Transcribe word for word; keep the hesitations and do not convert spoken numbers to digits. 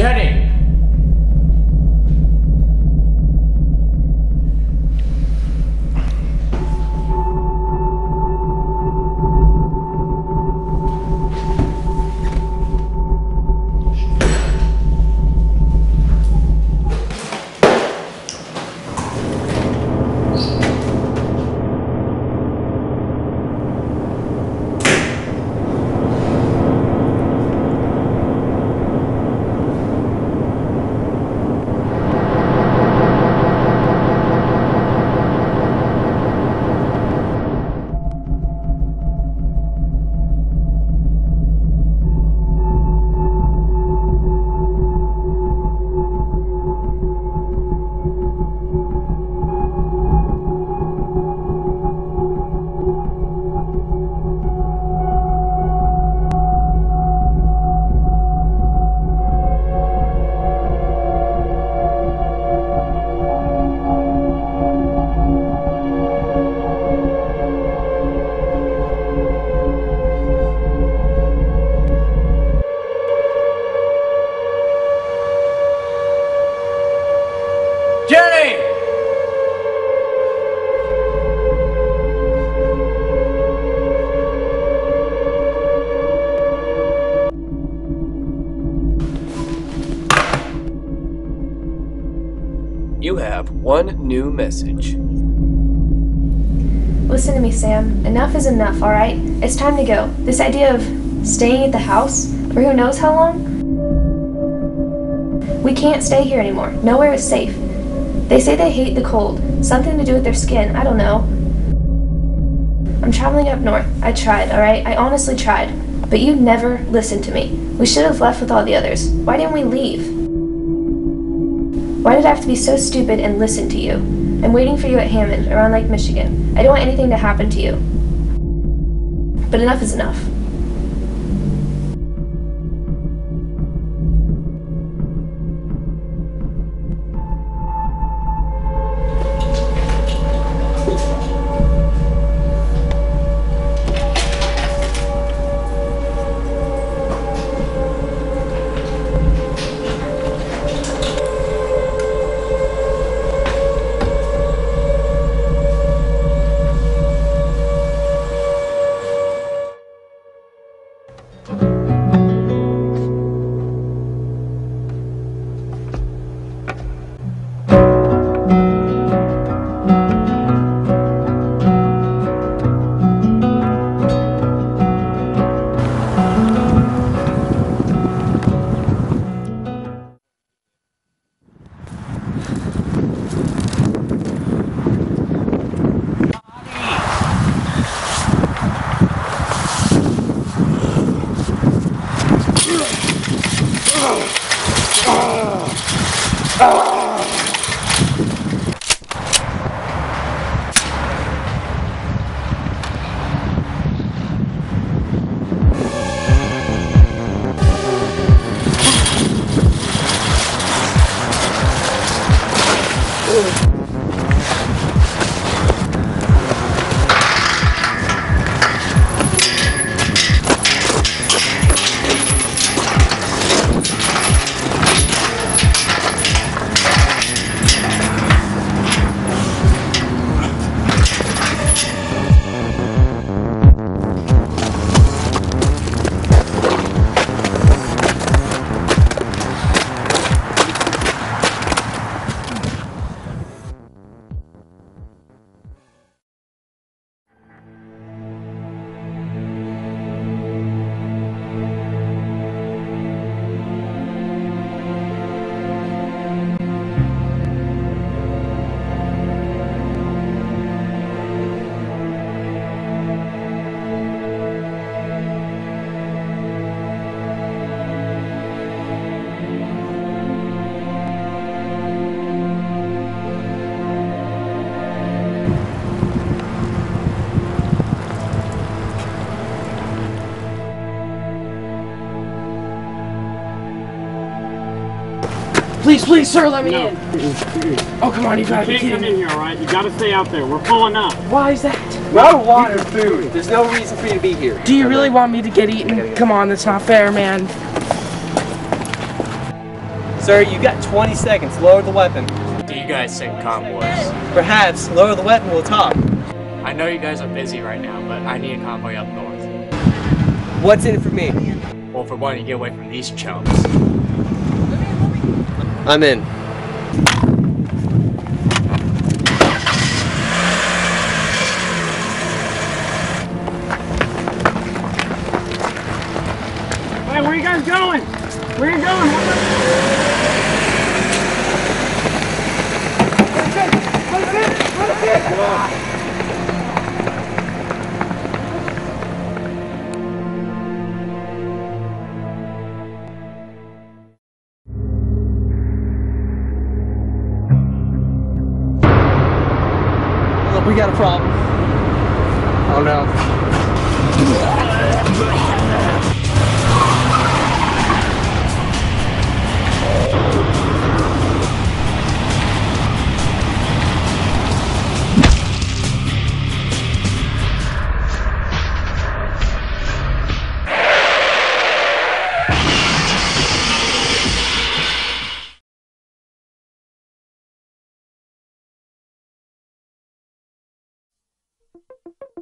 Jenny! Jenny! You have one new message. Listen to me, Sam. Enough is enough, alright? It's time to go. This idea of staying at the house for who knows how long? We can't stay here anymore. Nowhere is safe. They say they hate the cold. Something to do with their skin. I don't know. I'm traveling up north. I tried, alright? I honestly tried. But you never listened to me. We should have left with all the others. Why didn't we leave? Why did I have to be so stupid and listen to you? I'm waiting for you at Hammond, around Lake Michigan. I don't want anything to happen to you. But enough is enough. Please, please, sir, let me no. in. Oh, come on, you gotta you be can't kidding come in here, all right? You gotta stay out there. We're pulling up. Why is that? No water, food. There's no reason for you to be here. Do you really want me to get eaten? Come on, that's not fair, man. Sir, you got twenty seconds. Lower the weapon. Do you guys think convoys? Perhaps lower the weapon, we'll talk. I know you guys are busy right now, but I need a convoy up north. What's in it for me? Well, for one, you get away from these chumps. I'm in. Hey, where you guys going? Where you going? Look, we got a problem. Oh no. Thank you.